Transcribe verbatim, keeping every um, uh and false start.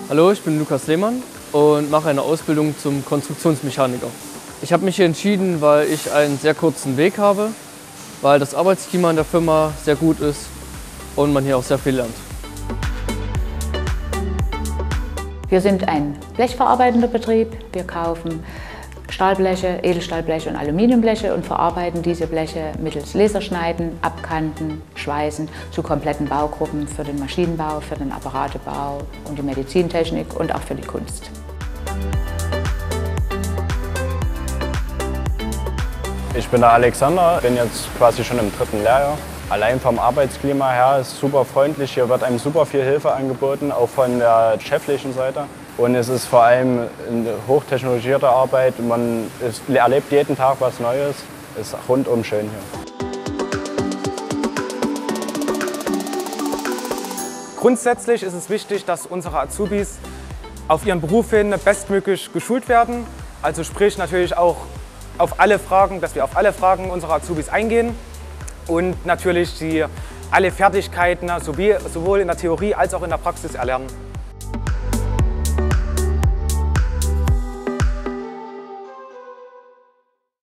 Hallo, ich bin Lukas Lehmann und mache eine Ausbildung zum Konstruktionsmechaniker. Ich habe mich hier entschieden, weil ich einen sehr kurzen Weg habe, weil das Arbeitsklima in der Firma sehr gut ist und man hier auch sehr viel lernt. Wir sind ein blechverarbeitender Betrieb. Wir kaufen Stahlbleche, Edelstahlbleche und Aluminiumbleche und verarbeiten diese Bleche mittels Laserschneiden, Abkanten, Schweißen zu kompletten Baugruppen für den Maschinenbau, für den Apparatebau und die Medizintechnik und auch für die Kunst. Ich bin der Alexander, bin jetzt quasi schon im dritten Lehrjahr. Allein vom Arbeitsklima her ist es super freundlich. Hier wird einem super viel Hilfe angeboten, auch von der cheflichen Seite. Und es ist vor allem eine hochtechnologisierte Arbeit. Man ist, erlebt jeden Tag was Neues. Es ist rundum schön hier. Grundsätzlich ist es wichtig, dass unsere Azubis auf ihren Beruf hin bestmöglich geschult werden. Also sprich natürlich auch auf alle Fragen, dass wir auf alle Fragen unserer Azubis eingehen und natürlich die alle Fertigkeiten sowie, sowohl in der Theorie als auch in der Praxis erlernen.